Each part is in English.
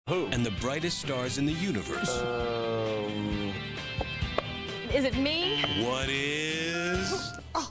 Who? And the brightest stars in the universe. Is it me? What is...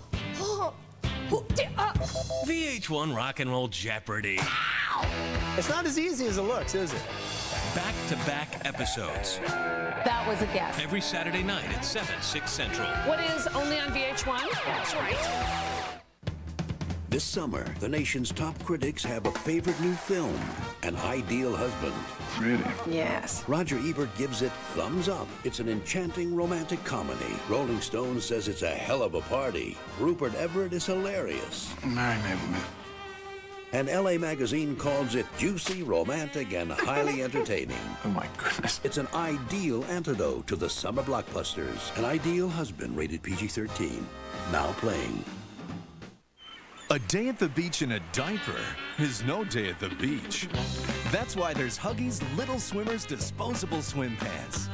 VH1 Rock and Roll Jeopardy. It's not as easy as it looks, is it? Back-to-back episodes. That was a guess. Every Saturday night at 7, 6 Central. What is only on VH1? That's right. This summer, the nation's top critics have a favorite new film, An Ideal Husband. Really? Yes. Roger Ebert gives it thumbs up. It's an enchanting romantic comedy. Rolling Stone says it's a hell of a party. Rupert Everett is hilarious. Marry me, woman. And LA Magazine calls it juicy, romantic, and highly entertaining. Oh my goodness. It's an ideal antidote to the summer blockbusters. An Ideal Husband, rated PG-13. Now playing. A day at the beach in a diaper is no day at the beach. That's why there's Huggies Little Swimmers disposable swim pants.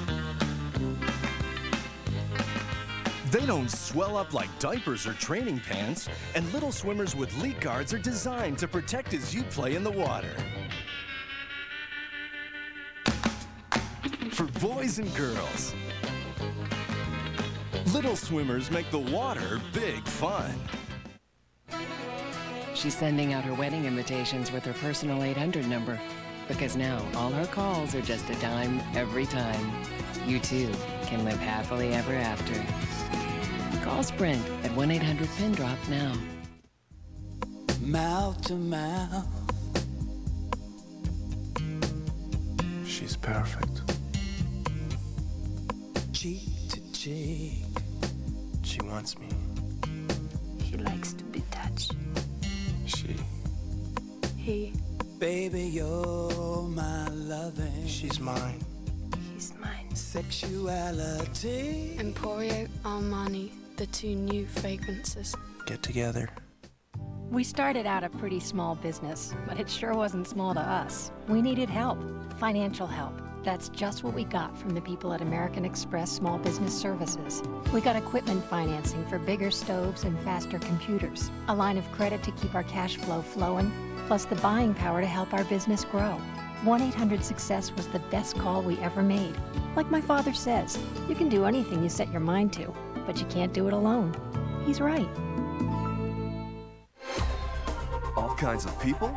They don't swell up like diapers or training pants, and Little Swimmers with leak guards are designed to protect as you play in the water. For boys and girls, Little Swimmers make the water big fun. She's sending out her wedding invitations with her personal 800 number, because now all her calls are just a dime every time. You too can live happily ever after. Call Sprint at 1-800-PIN-DROP now. Mouth to mouth. She's perfect. Cheek to cheek. She wants me. He likes to be touched. She. He. Baby, you're my loving. She's mine. He's mine. Sexuality. Emporio Armani, the two new fragrances. Get together. We started out a pretty small business, but it sure wasn't small to us. We needed help, financial help. That's just what we got from the people at American Express Small Business Services. We got equipment financing for bigger stoves and faster computers, a line of credit to keep our cash flow flowing, plus the buying power to help our business grow. 1-800-SUCCESS was the best call we ever made. Like my father says, you can do anything you set your mind to, but you can't do it alone. He's right. All kinds of people?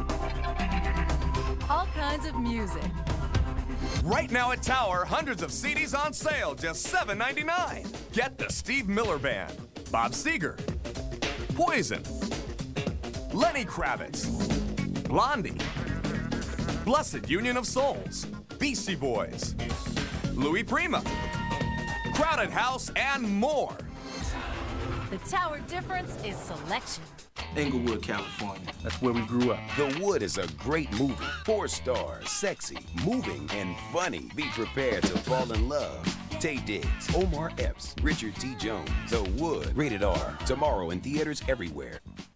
All kinds of music. Right now at Tower, hundreds of CDs on sale, just $7.99. Get the Steve Miller Band, Bob Seger, Poison, Lenny Kravitz, Blondie, Blessed Union of Souls, Beastie Boys, Louis Prima, Crowded House, and more. The Tower difference is selection. Inglewood, California. That's where we grew up. The Wood is a great movie. 4 stars, sexy, moving, and funny. Be prepared to fall in love. Taye Diggs, Omar Epps, Richard T. Jones. The Wood, rated R. Tomorrow in theaters everywhere.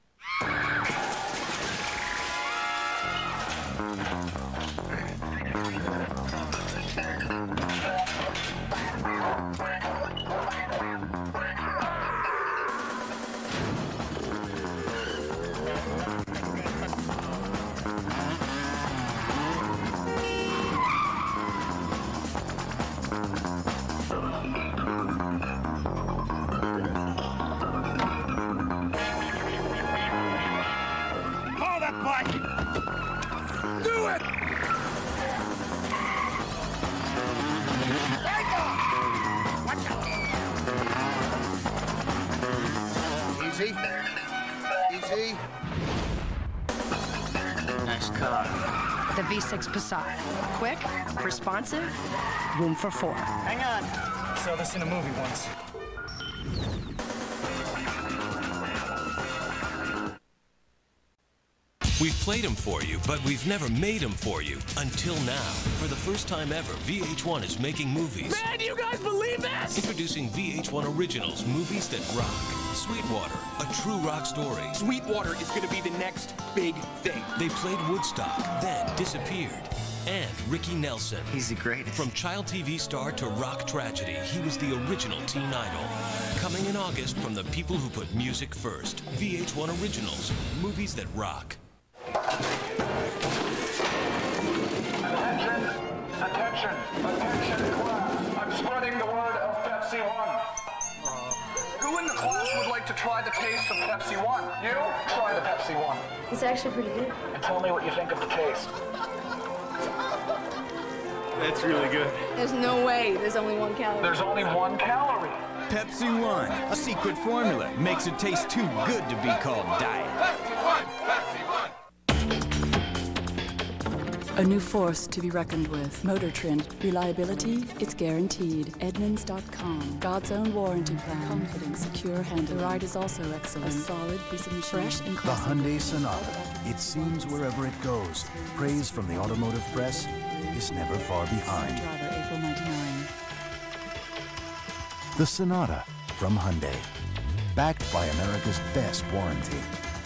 Do it! Easy. Easy. Nice car. The V6 Passat. Quick, responsive, room for 4. Hang on. Saw this in a movie once. We've played them for you, but we've never made them for you. Until now. For the first time ever, VH1 is making movies. Man, do you guys believe this? Introducing VH1 Originals, movies that rock. Sweetwater, a true rock story. Sweetwater is going to be the next big thing. They played Woodstock, then disappeared. And Ricky Nelson. He's the greatest. From child TV star to rock tragedy, he was the original teen idol. Coming in August from the people who put music first. VH1 Originals, movies that rock. try the taste of Pepsi One. You try the Pepsi One. It's actually pretty good. And tell me what you think of the taste. That's really good. There's no way there's only 1 calorie. There's only 1 calorie. Pepsi One, a secret formula, makes it taste too good to be called diet. Pepsi One! Pepsi One! A new force to be reckoned with. Motor Trend. Reliability, it's guaranteed. Edmunds.com. God's own warranty plan. Confident, secure handling. The ride is also excellent. A solid piece of machine. Fresh and classic. The Hyundai Sonata. It seems wherever it goes. Praise from the automotive press is never far behind. Driver, April 99. The Sonata from Hyundai. Backed by America's best warranty.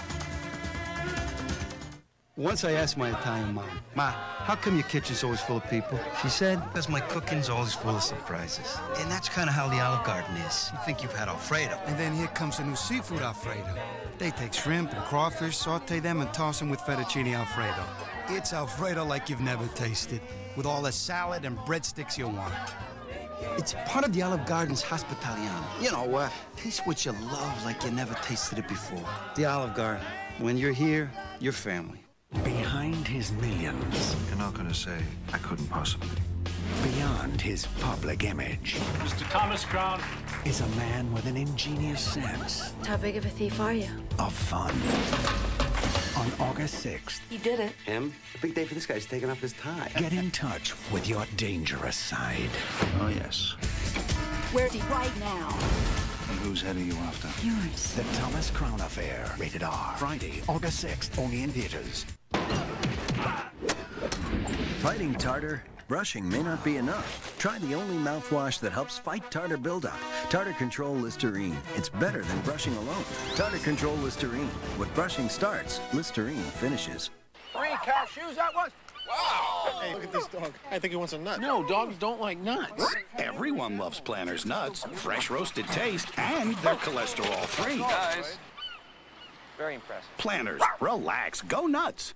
Once I asked my Italian mom, Ma, how come your kitchen's always full of people? She said, because my cooking's always full of surprises. And that's kind of how the Olive Garden is. You think you've had Alfredo. And then here comes a new seafood Alfredo. They take shrimp and crawfish, saute them, and toss them with fettuccine Alfredo. It's Alfredo like you've never tasted, with all the salad and breadsticks you want. It's part of the Olive Garden's Hospitaliano. You know, taste what you love like you never tasted it before. The Olive Garden. When you're here, you're family. Behind his millions. You're not gonna say I couldn't possibly. Beyond his public image. Mr. Thomas Crown is a man with an ingenious sense. How big of a thief are you? Of fun. On August 6th. You did it. Him? A big day for this guy. He's taking off his tie. Get in touch with your dangerous side. Oh, yes. Where's he right now? And whose head are you after? Yours. The Thomas Crown Affair. Rated R. Friday, August 6th. Only in theaters. Fighting tartar? Brushing may not be enough. Try the only mouthwash that helps fight tartar buildup. Tartar Control Listerine. It's better than brushing alone. Tartar Control Listerine. What brushing starts, Listerine finishes. 3 cashews, that was? Wow! Hey, look at this dog. I think he wants a nut. No, dogs don't like nuts. Everyone loves Planters nuts. Fresh roasted taste, and they're cholesterol-free. Guys, very impressive. Planters, relax, go nuts.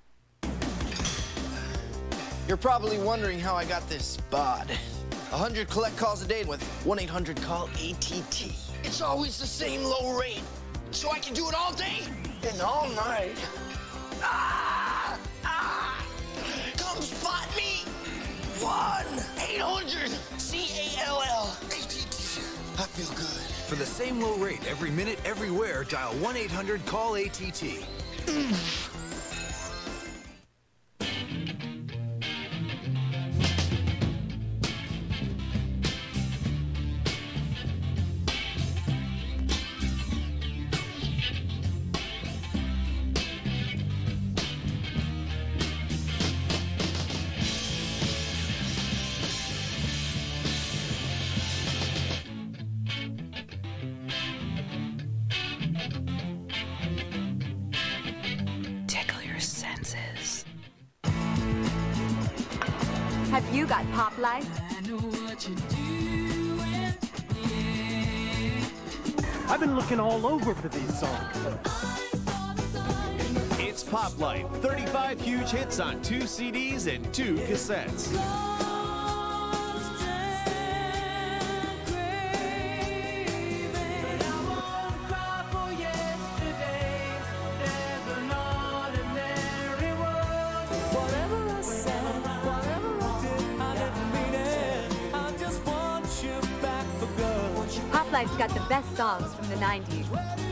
You're probably wondering how I got this bod. 100 collect calls a day with 1-800-CALL-ATT. It's always the same low rate, so I can do it all day and all night. Come spot me. 1-800-CALL-ATT. I feel good. For the same low rate every minute, everywhere, dial 1-800-CALL-ATT. Have you got Pop Life? I've been looking all over for these songs. It's Pop Life, 35 huge hits on 2 CDs and 2 cassettes. Pop Life's got the best songs from the 90s.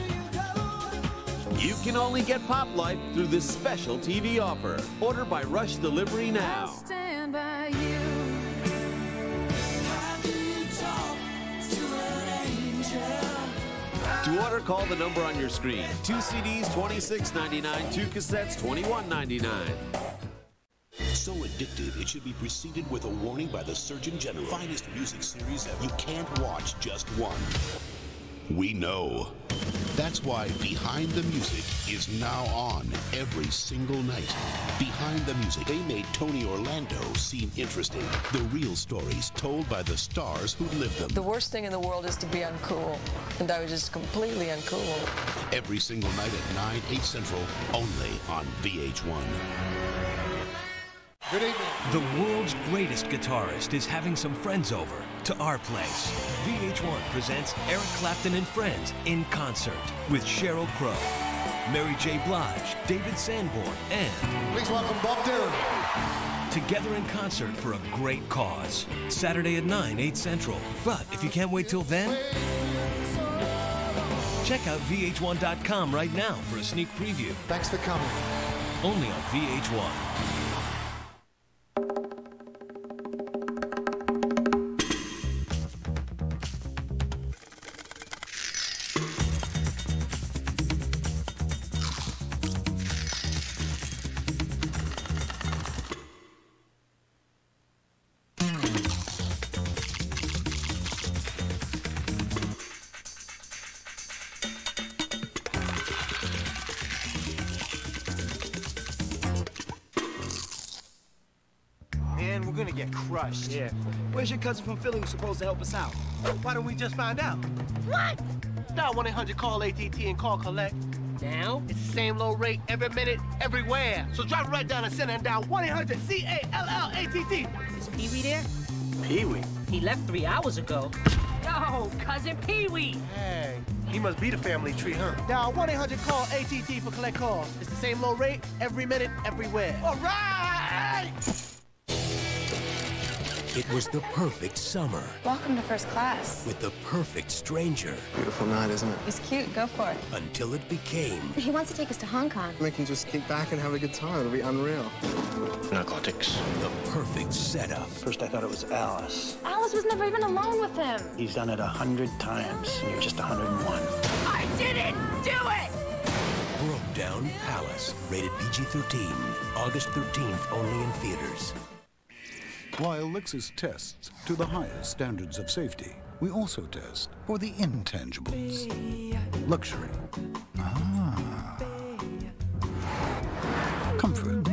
You can only get Pop Life through this special TV offer. Order by Rush Delivery now. Stand by you. How do you talk to an angel? To order, call the number on your screen. 2 CDs, $26.99. 2 cassettes, $21.99. So addictive, it should be preceded with a warning by the Surgeon General. Finest music series ever. You can't watch just one. We know. That's why Behind the Music is now on every single night. Behind the Music, they made Tony Orlando seem interesting. The real stories told by the stars who lived them. The worst thing in the world is to be uncool, and I was just completely uncool. Every single night at 9, 8 Central, only on VH1. Good evening. The world's greatest guitarist is having some friends over to our place. VH1 presents Eric Clapton and Friends in concert with Sheryl Crow, Mary J. Blige, David Sanborn, and... Please welcome Bob Dylan. Together in concert for a great cause. Saturday at 9, 8 Central. But if you can't wait till then, check out VH1.com right now for a sneak preview. Thanks for coming. Only on VH1. Man, we're gonna get crushed. Yeah. Where's your cousin from Philly who's supposed to help us out? Why don't we just find out? What? Dial 1-800-CALL-ATT and call collect. Now? It's the same low rate every minute, everywhere. So drive right down the center and dial 1-800-CALL-ATT. Is Pee-wee there? Pee-wee? He left 3 hours ago. Yo, cousin Pee-wee. Hey, he must be the family tree, huh? Dial 1-800-CALL-ATT for collect calls. It's the same low rate every minute, everywhere. All right! It was the perfect summer. Welcome to first class. With the perfect stranger. Beautiful night, isn't it? He's cute. Go for it. Until it became... He wants to take us to Hong Kong. We can just kick back and have a good time. It'll be unreal. Narcotics. The perfect setup. First I thought it was Alice. Alice was never even alone with him. He's done it 100 times, and you're just 101. I didn't do it! Broke Down Palace. Rated PG-13. August 13th, only in theaters. While Lexus tests to the highest standards of safety, we also test for the intangibles. Luxury. Comfort.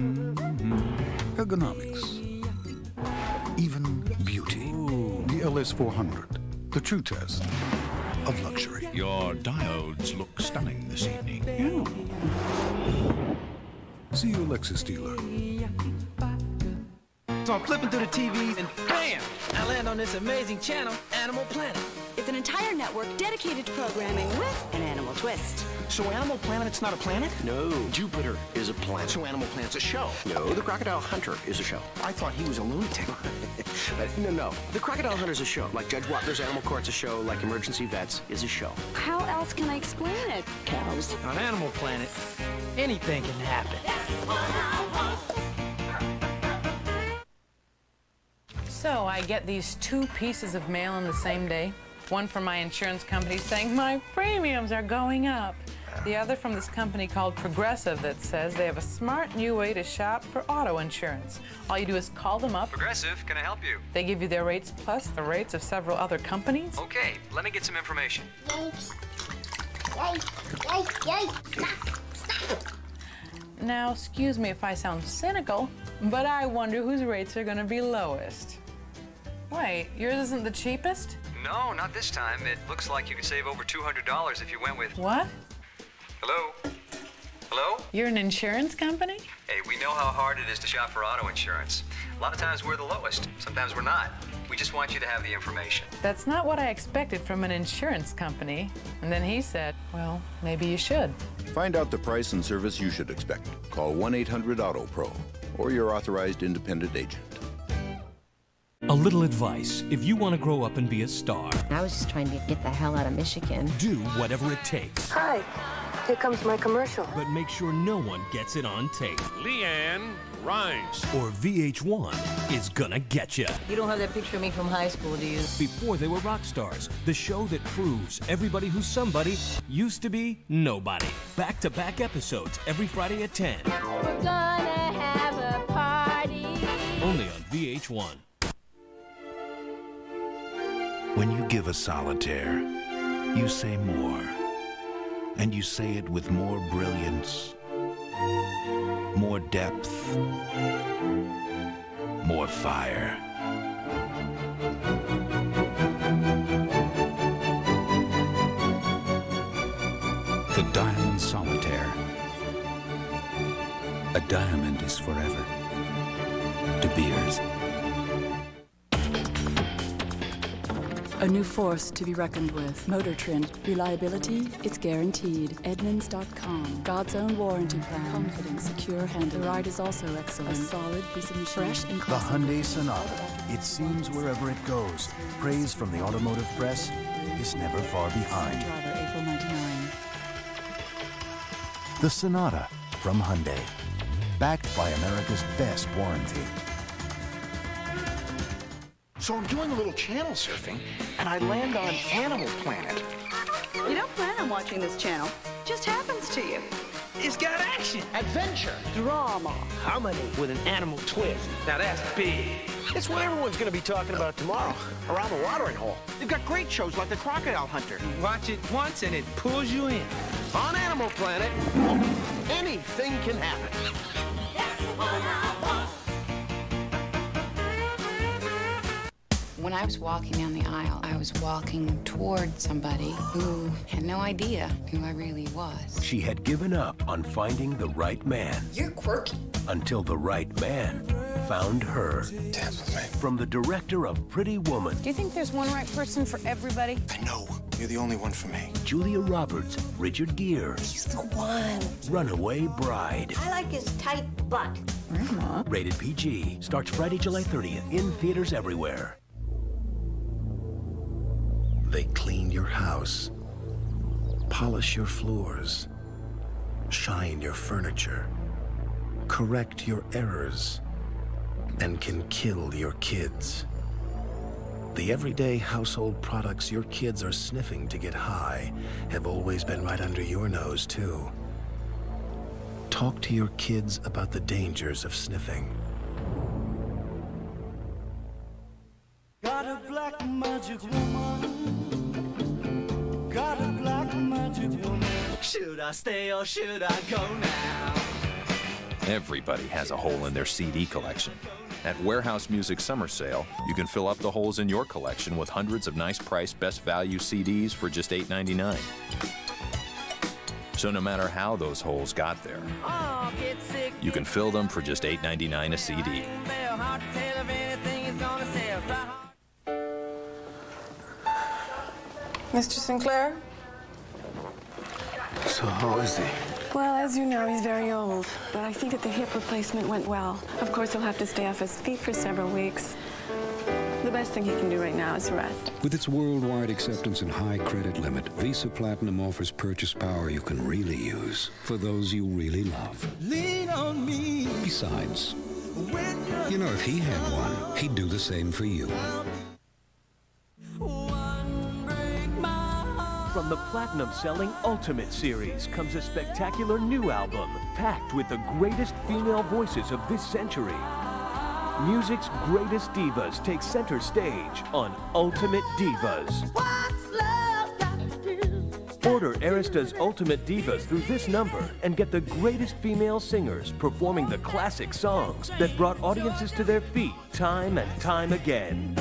Ergonomics. Even beauty. The LS400, the true test of luxury. Your diodes look stunning this evening. See your Lexus dealer. So I'm flipping through the TV and bam! I land on this amazing channel, Animal Planet. It's an entire network dedicated to programming with an animal twist. So Animal Planet's not a planet? No. Jupiter is a planet. So Animal Planet's a show? No. The Crocodile Hunter is a show. I thought he was a lunatic. But no. The Crocodile Hunter's a show. Like Judge Wapner's Animal Court's a show. Like Emergency Vets is a show. How else can I explain it? Cows. On Animal Planet, anything can happen. So I get these 2 pieces of mail on the same day. One from my insurance company saying my premiums are going up. The other from this company called Progressive that says they have a smart new way to shop for auto insurance. All you do is call them up. Progressive, can I help you? They give you their rates plus the rates of several other companies. Okay, let me get some information. Now, excuse me if I sound cynical, but I wonder whose rates are going to be lowest. Wait, yours isn't the cheapest? No, not this time. It looks like you could save over $200 if you went with... What? Hello? Hello? You're an insurance company? Hey, we know how hard it is to shop for auto insurance. A lot of times we're the lowest. Sometimes we're not. We just want you to have the information. That's not what I expected from an insurance company. And then he said, well, maybe you should. Find out the price and service you should expect. Call 1-800-AUTO-PRO or your authorized independent agent. A little advice. If you want to grow up and be a star, I was just trying to get the hell out of Michigan. do whatever it takes. Hi, here comes my commercial. But make sure no one gets it on tape. Leanne Rimes. Or VH1 is gonna get you. You don't have that picture of me from high school, do you? Before they were rock stars, the show that proves everybody who's somebody used to be nobody. Back-to-back episodes every Friday at 10. We're gonna have a party. Only on VH1. When you give a solitaire, you say more. And you say it with more brilliance, more depth, more fire. The Diamond Solitaire. A diamond is forever. beers. A new force to be reckoned with. Motor Trend. Reliability, it's guaranteed. Edmunds.com. God's own warranty plan. Confident, secure handling. The ride is also excellent. A solid piece of machine. Fresh and The classic. Hyundai Sonata. It seems wherever it goes. Praise from the automotive press is never far behind. Driver, April 99. The Sonata from Hyundai. Backed by America's best warranty. So I'm doing a little channel surfing, and I land on Animal Planet. You don't plan on watching this channel. It just happens to you. It's got action, adventure, Drama. harmony with an animal twist. Now that's big. It's what everyone's going to be talking about tomorrow around the watering hole. They've got great shows like The Crocodile Hunter. You watch it once and it pulls you in. On Animal Planet, anything can happen. When I was walking down the aisle, I was walking toward somebody who had no idea who I really was. She had given up on finding the right man. You're quirky. Until the right man found her. Dance with me. From the director of Pretty Woman. Do you think there's one right person for everybody? I know. You're the only one for me. Julia Roberts, Richard Gere. He's the one. Runaway Bride. I like his tight butt. Grandma. Rated PG. Starts Friday, July 30th. In theaters everywhere. They clean your house, polish your floors, shine your furniture, correct your errors, and can kill your kids. The everyday household products your kids are sniffing to get high have always been right under your nose, too. Talk to your kids about the dangers of sniffing. Got a black magic woman. Got a black magic woman. Should I stay or should I go now? Everybody has a hole in their CD collection. At Warehouse Music Summer Sale, you can fill up the holes in your collection with hundreds of nice price, best value CDs for just $8.99. So no matter how those holes got there, you can fill them for just $8.99 a CD. Mr. Sinclair? So how is he? Well, as you know, he's very old, but I think that the hip replacement went well. Of course, he'll have to stay off his feet for several weeks. The best thing he can do right now is rest. With its worldwide acceptance and high credit limit, Visa Platinum offers purchase power you can really use for those you really love. Lean on me. Besides, you know, if he had one, he'd do the same for you. From the platinum-selling Ultimate Series comes a spectacular new album packed with the greatest female voices of this century. Music's greatest divas take center stage on Ultimate Divas. Order Arista's Ultimate Divas through this number and get the greatest female singers performing the classic songs that brought audiences to their feet time and time again.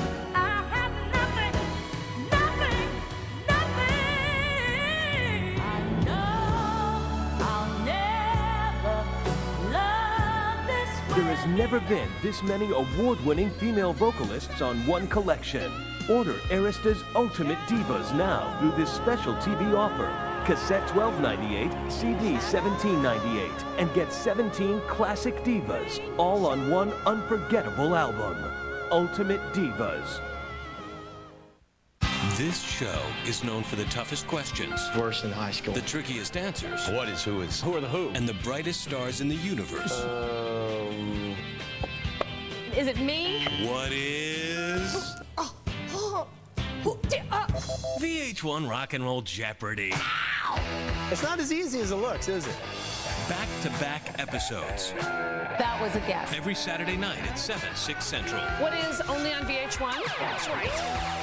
There has never been this many award-winning female vocalists on one collection. Order Arista's Ultimate Divas now through this special TV offer. Cassette $12.98, CD $17.98, and get 17 classic divas, all on one unforgettable album. Ultimate Divas. This show is known for the toughest questions. Worse than high school. The trickiest answers. What is who is? Who are the who? And the brightest stars in the universe. Is it me? What is... VH1 Rock and Roll Jeopardy. It's not as easy as it looks, is it? Back-to-back episodes. That was a guess. Every Saturday night at 7, 6 Central. What is only on VH1? That's right.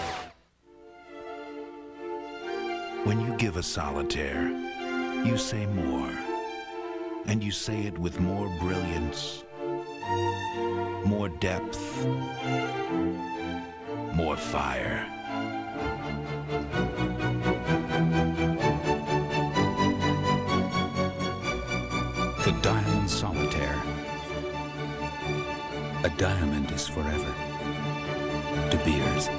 When you give a solitaire, you say more. And you say it with more brilliance, more depth, more fire. The Diamond Solitaire. A diamond is forever. De Beers.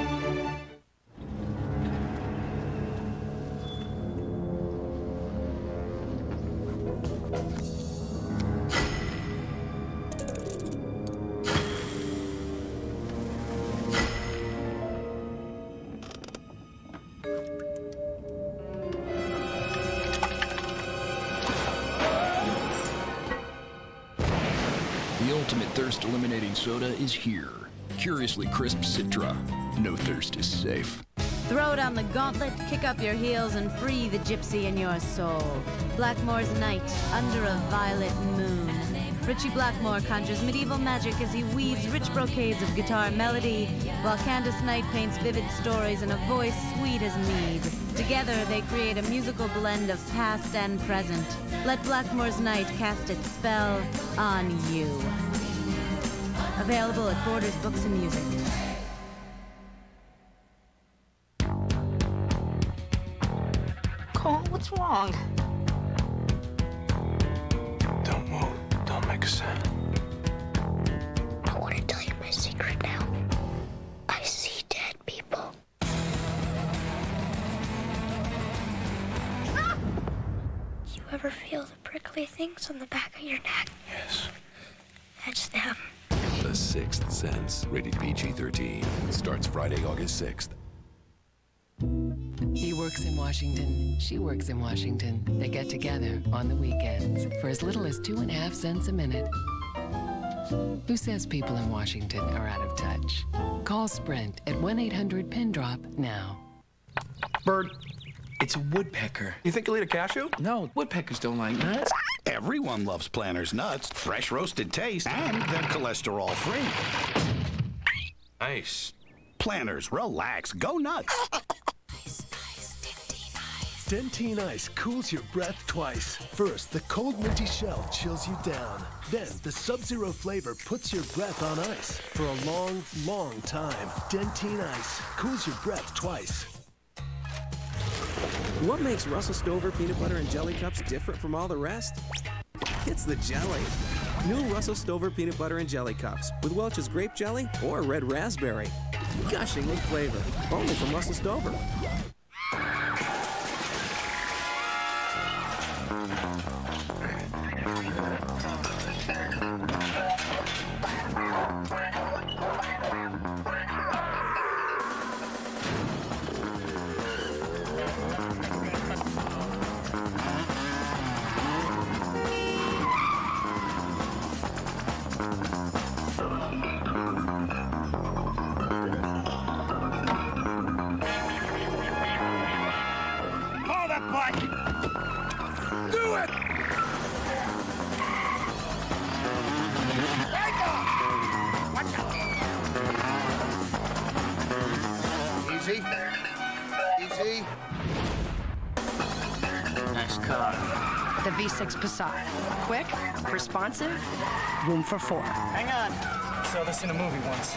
The ultimate thirst-eliminating soda is here. Curiously crisp Citra. No thirst is safe. Throw down the gauntlet, kick up your heels, and free the gypsy in your soul. Blackmore's Night, under a violet moon. Richie Blackmore conjures medieval magic as he weaves rich brocades of guitar melody, while Candace Knight paints vivid stories in a voice sweet as mead. Together, they create a musical blend of past and present. Let Blackmore's Night cast its spell on you. Available at Borders Books and Music. Cole, what's wrong? Don't move. Don't make a sound. I want to tell you my secret now. I see dead people. Ah! You ever feel the prickly things on the back of your neck? Yes. That's them. The Sixth Sense, rated PG-13. Starts Friday, August 6th. He works in Washington, she works in Washington. They get together on the weekends for as little as 2.5 cents a minute. Who says people in Washington are out of touch? Call Sprint at 1-800-PIN-DROP now. Bird, it's a woodpecker. You think you'll eat a cashew? No, woodpeckers don't like nuts. Everyone loves Planters nuts. Fresh roasted taste, and they're cholesterol-free. Nice. Planters, relax, go nuts. Dentyne Ice cools your breath twice. First, the cold minty shell chills you down. Then, the Sub-Zero flavor puts your breath on ice for a long, long time. Dentyne Ice cools your breath twice. What makes Russell Stover peanut butter and jelly cups different from all the rest? It's the jelly. New Russell Stover peanut butter and jelly cups with Welch's grape jelly or red raspberry. Gushing with flavor. Only from Russell Stover. Do it! Easy. Easy. Nice car. The V6 Passat. Quick, responsive, room for 4. Hang on. I saw this in a movie once.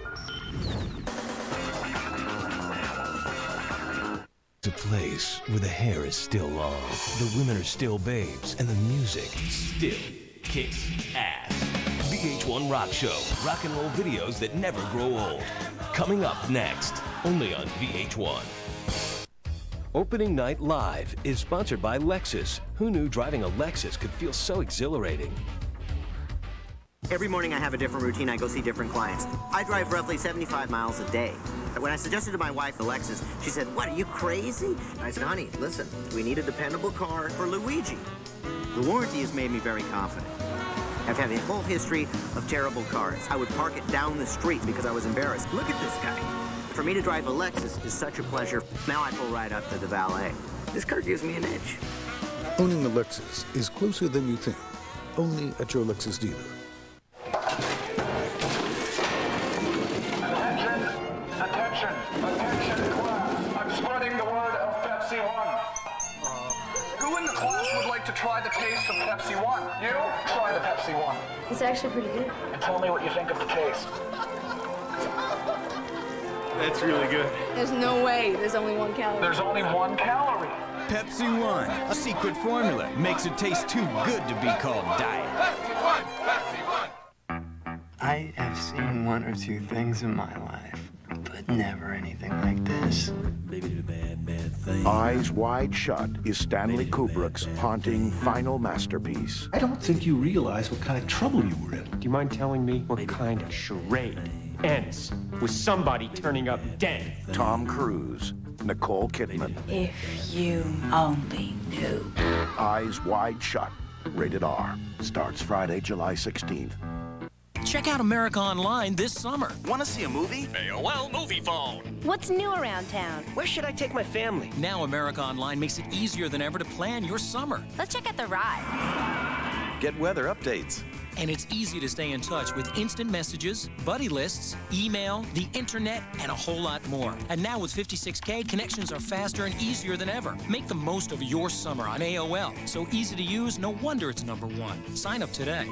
It's a place where the hair is still long, the women are still babes, and the music still kicks ass. VH1 Rock Show. Rock and roll videos that never grow old. Coming up next, only on VH1. Opening Night Live is sponsored by Lexus. Who knew driving a Lexus could feel so exhilarating? Every morning I have a different routine. I go see different clients. I drive roughly 75 miles a day. When I suggested to my wife the Lexus, she said, "What, are you crazy?" I said, "Honey, listen, we need a dependable car for Luigi." The warranty has made me very confident. I've had a whole history of terrible cars. I would park it down the street because I was embarrassed. Look at this guy. For me to drive a Lexus is such a pleasure. Now I pull right up to the valet. This car gives me an edge. Owning a Lexus is closer than you think. Only at your Lexus dealer. Attention, class. I'm spreading the word of Pepsi One. Who in the class would like to try the taste of Pepsi One? You? Try the Pepsi One. It's actually pretty good. And tell me what you think of the taste. That's really good. There's no way there's only 1 calorie. There's only 1 calorie. Pepsi One, a secret formula, makes it taste too good to be called diet. Pepsi One! Pepsi One! I have seen one or two things in my life, but never anything like this. Eyes Wide Shut is Stanley Kubrick's haunting final masterpiece. I don't think you realize what kind of trouble you were in. Do you mind telling me what kind of charade ends with somebody turning up dead? Tom Cruise, Nicole Kidman. If you only knew. Eyes Wide Shut, rated R. Starts Friday, July 16th. Check out America Online this summer. Want to see a movie? AOL Movie Phone. What's new around town? Where should I take my family? Now America Online makes it easier than ever to plan your summer. Let's check out the rides. Get weather updates. And it's easy to stay in touch with instant messages, buddy lists, email, the internet, and a whole lot more. And now with 56K, connections are faster and easier than ever. Make the most of your summer on AOL. So easy to use, no wonder it's #1. Sign up today.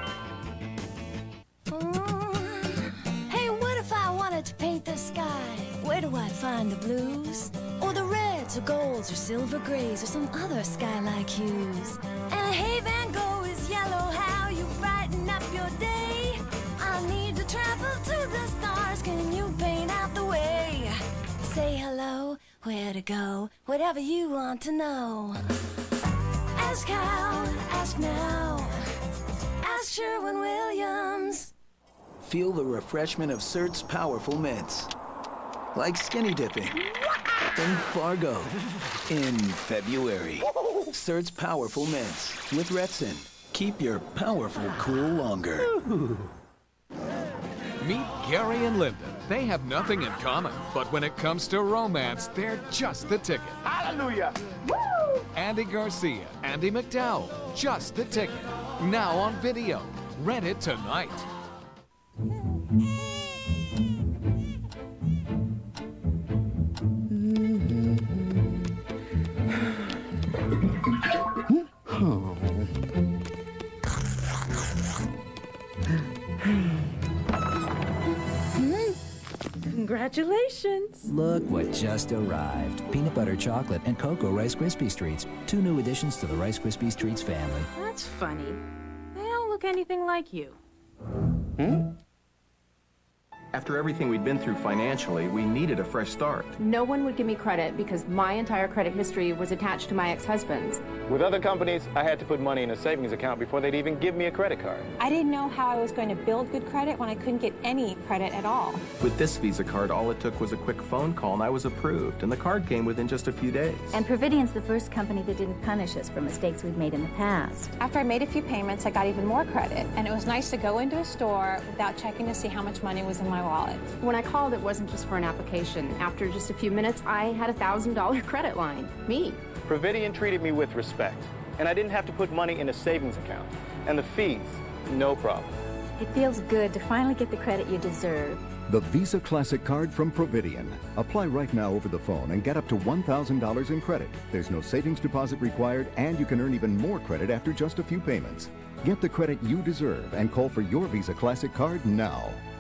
Hey, what if I wanted to paint the sky? Where do I find the blues? Or the reds or golds or silver grays or some other sky-like hues? And hey, Van Gogh is yellow, how you brighten up your day? I need to travel to the stars, can you paint out the way? Say hello, where to go, whatever you want to know. Ask how, ask now, ask Sherwin-Williams. Feel the refreshment of Cert's powerful mints. Like skinny dipping in Fargo in February. Cert's powerful mints with Retsin. Keep your powerful cool longer. Meet Gary and Linda. They have nothing in common, but when it comes to romance, they're just the ticket. Hallelujah! Woo! Andy Garcia, Andy McDowell, just the ticket. Now on video. Rent it tonight. Congratulations! Look what just arrived. Peanut butter chocolate and cocoa Rice Krispie Treats. 2 new additions to the Rice Krispie Treats family. That's funny. They don't look anything like you. After everything we'd been through financially, we needed a fresh start. No one would give me credit because my entire credit history was attached to my ex-husband's. With other companies, I had to put money in a savings account before they'd even give me a credit card. I didn't know how I was going to build good credit when I couldn't get any credit at all. With this Visa card, all it took was a quick phone call and I was approved, and the card came within just a few days. And Providian's the first company that didn't punish us for mistakes we'd made in the past. After I made a few payments, I got even more credit, and it was nice to go into a store without checking to see how much money was in my wallet. When I called, it wasn't just for an application. After just a few minutes, I had a $1,000 credit line. Me. Providian treated me with respect, and I didn't have to put money in a savings account. And the fees, no problem. It feels good to finally get the credit you deserve. The Visa Classic Card from Providian. Apply right now over the phone and get up to $1,000 in credit. There's no savings deposit required, and you can earn even more credit after just a few payments. Get the credit you deserve and call for your Visa Classic Card now.